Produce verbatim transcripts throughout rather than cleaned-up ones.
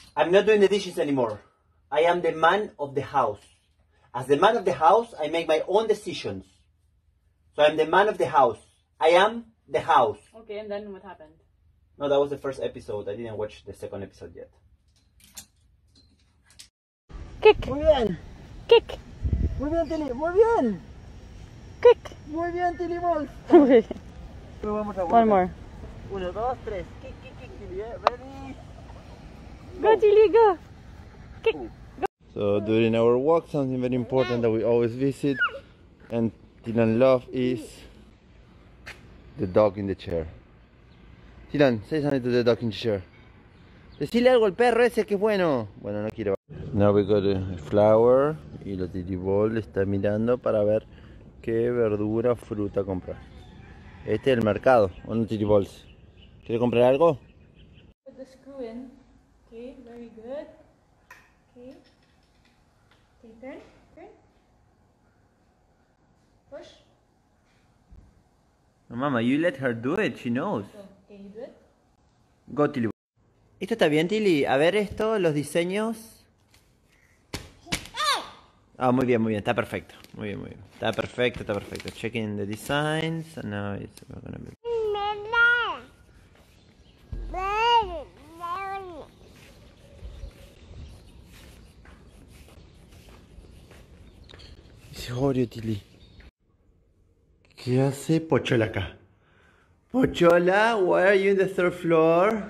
I'm not doing the dishes anymore. I am the man of the house. As the man of the house, I make my own decisions. So I'm the man of the house. I am the house. Okay, and then what happened? No, that was the first episode. I didn't watch the second episode yet. Kick. Muy bien. Kick. Muy bien, Tilly. Muy bien. Kick. Muy bien, Tilly Balls. Pero vamos a One more. Uno, dos, tres. Kick, kick, kick, Tilly. Ready? Go, Tilly, go. Kick. So during our walk, something very important that we always visit and Dylan love is the dog in the chair. Dylan, say something to the dog in the chair. Decile algo al perro ese que es bueno. Bueno, no quiero. Now we go to Flower y la Titi Ball está mirando para ver qué verdura o fruta comprar. Este es el mercado, ¿o no, Titi Balls? ¿Quiere comprar algo? Put the screw in. Okay, very good. Okay. Okay, turn, turn. Push. No, mama, you let her do it, she knows. So, okay, you do it. Go, Tilly. ¿Esto está bien, Tilly? A ver esto, los diseños. Ah, muy bien, muy bien, está perfecto. Muy bien, muy bien. Está perfecto, está perfecto. Checking the designs. And now it's gonna be... Dice Oreo, Tilly. ¿Qué hace Pochola acá? Pochola, why are you in the third floor?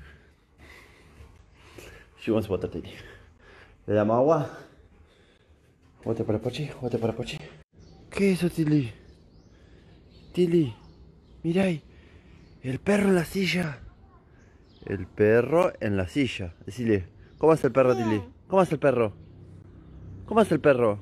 She wants water, Tilly. ¿Le damos agua? Water para Pochi, water para Pochi. ¿Qué es eso, Tilly? Tilly, mira ahí. El perro en la silla. El perro en la silla. Decile, ¿cómo hace el perro, Tilly? ¿Cómo hace el perro? ¿Cómo hace el perro?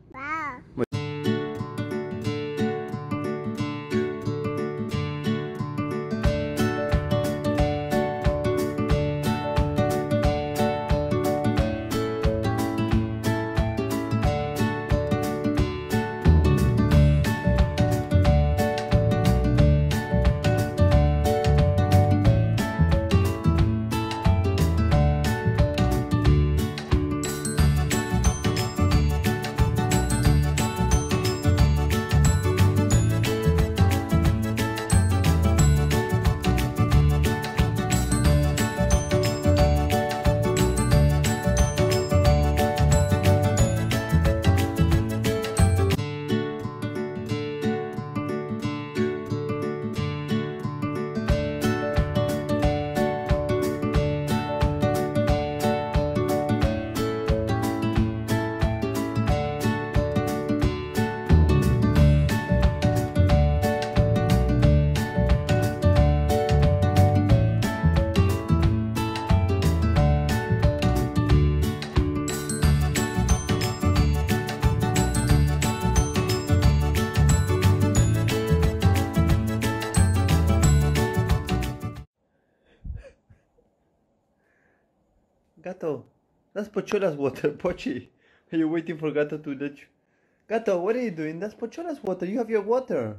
Gato, that's Pochola's water, Pochi. Are you waiting for Gato to let you? Gato, what are you doing? That's Pochola's water. You have your water.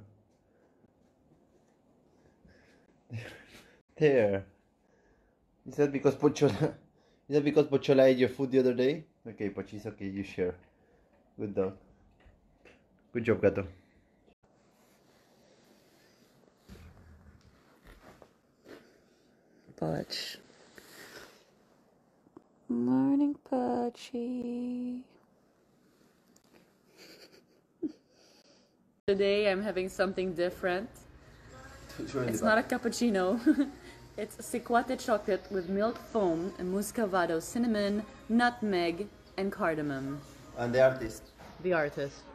There. Is that because Pochola? Is that because Pochola ate your food the other day? Okay, Pochi, it's okay. You share. Good dog. Good job, Gato. Poch. Morning, Pochi. Today I'm having something different. It's not a cappuccino. It's Cicuate chocolate with milk foam and muscovado, cinnamon, nutmeg, and cardamom. And the artist. The artist.